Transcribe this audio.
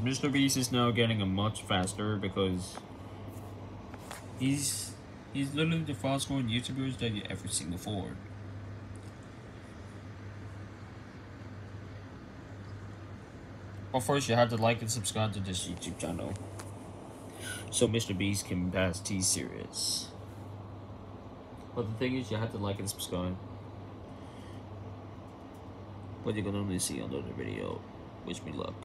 Mrbeast is now getting a much faster because he's literally the fastest growing YouTubers that you ever seen before. But first, you have to like and subscribe to this YouTube channel so Mrbeast can pass T-Series. But the thing is, you have to like and subscribe. But you're gonna only see another video. Wish me luck.